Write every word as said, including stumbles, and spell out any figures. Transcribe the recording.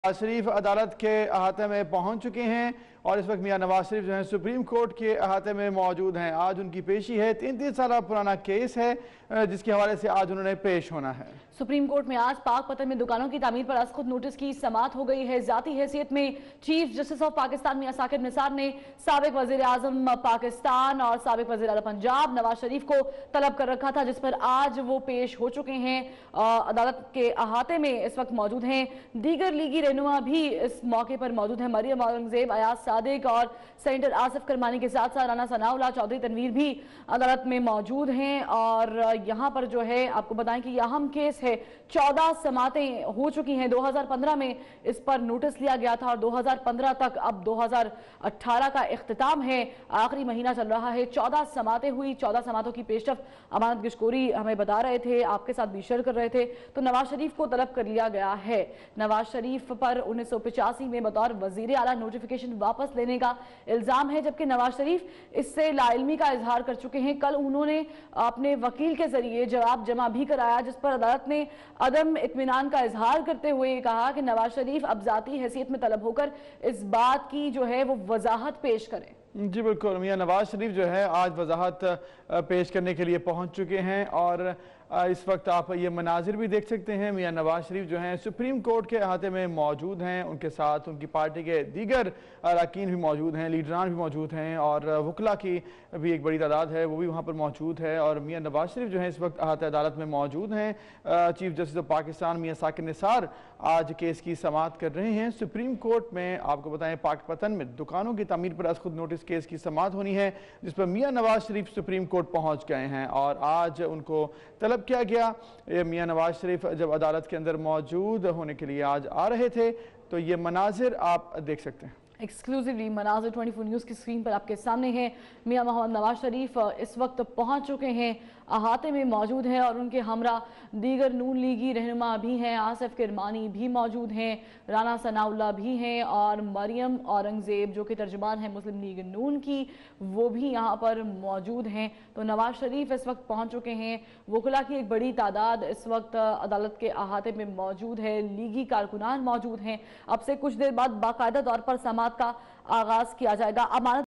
नवाज शरीफ अदालत के अहाते में पहुंच चुके हैं और इस वक्त मियां नवाज शरीफ जो हैं सुप्रीम कोर्ट के अहाते में मौजूद हैं। आज उनकी पेशी है। तीन तीन साल पुराना केस है जिसके हवाले से आज उन्होंने पेश होना है। सुप्रीम कोर्ट में आज पाक पतन में दुकानों की तामीर पर आज खुद नोटिस की समाअत हो गई है। जाती हैसियत में chief justice of Pakistan Mian Saqib Nisar ने साबिक वजीर आजम पाकिस्तान और साबिक वजीर आला पंजाब नवाज शरीफ को तलब कर रखा था, जिस पर आज वो पेश हो चुके हैं। अदालत के अहाते में इस वक्त मौजूद हैं। दीगर लीगी रहनुमा भी इस मौके पर मौजूद हैं। मरियम औरंगजेब, अयाज सादिक और सेनेटर आसिफ करमानी के साथ साथ राना सनाउल्लाह, चौधरी तनवीर भी अदालत में मौजूद हैं। और यहाँ पर जो है आपको बताएं कि यह अहम केस है। चौदह समातें हो चुकी हैं। दो हज़ार पंद्रह में इस पर नोटिस लिया गया था और दो हज़ार पंद्रह तक, अब दो हज़ार अठारह का इख्तिताम है, आखिरी महीना चल रहा है। चौदह समातें हुई। चौदह समातों की पेशरफ अमानत गिशकोरी हमें बता रहे थे, आपके साथ भी शेयर कर रहे थे। तो नवाज शरीफ को तलब कर लिया गया है। नवाज शरीफ पर उन्नीस सौ पचासी में बतौर वजीर आला नोटिफिकेशन वापस लेने का इल्जाम है, जबकि नवाज शरीफ इससे लाइल्मी का इजहार कर चुके हैं। कल उन्होंने अपने वकील के जरिए जवाब जमा भी कराया, जिस पर अदालत ने अदम इत्मीनान का इजहार करते हुए कहा कि नवाज शरीफ अब जाती हैसियत में तलब होकर इस बात की जो है वो वजाहत पेश करें। जी बिल्कुल, मियां नवाज शरीफ जो है आज वजाहत पेश करने के लिए पहुंच चुके हैं और इस वक्त आप ये मनाजिर भी देख सकते हैं। मियां नवाज शरीफ जो हैं सुप्रीम कोर्ट के अहाते में मौजूद हैं। उनके साथ उनकी पार्टी के दीगर अरकान भी मौजूद हैं, लीडरान भी मौजूद हैं और वकला की भी एक बड़ी तादाद है, वो भी वहाँ पर मौजूद है। और मियां नवाज शरीफ जो हैं इस वक्त अहाते अदालत में मौजूद हैं। Chief justice of Pakistan Mian Saqib Nisar आज केस की समाअत कर रहे हैं सुप्रीम कोर्ट में। आपको बताएं पाक पतन में दुकानों की तामीर पर आज खुद नोटिस केस की समाअत होनी है, जिस पर मियां नवाज शरीफ सुप्रीम कोर्ट पहुंच गए हैं और आज उनको तलब किया गया। मियां नवाज शरीफ जब अदालत के अंदर मौजूद होने के लिए आज आ रहे थे, तो ये मनाजिर आप देख सकते हैं। एक्सक्लूसिवली मनाजिर चौबीस न्यूज़ की स्क्रीन पर आपके सामने हैं। मियां मोहम्मद नवाज शरीफ इस वक्त पहुंच चुके हैं, अहाते में मौजूद हैं और उनके हमरा दीगर नून लीगी रहनुमा भी हैं। आसिफ करमानी भी मौजूद हैं, राना सनाउल्लाह भी हैं और मरियम औरंगजेब जो कि तर्जुमान हैं मुस्लिम लीग नून की, वो भी यहाँ पर मौजूद हैं। तो नवाज शरीफ इस वक्त पहुँच चुके हैं। वकला की एक बड़ी तादाद इस वक्त अदालत के अहाते में मौजूद है। लीगी कारकुनान मौजूद हैं। अब से कुछ देर बाद बाकायदा तौर पर समाअत का आगाज किया जाएगा। अमानत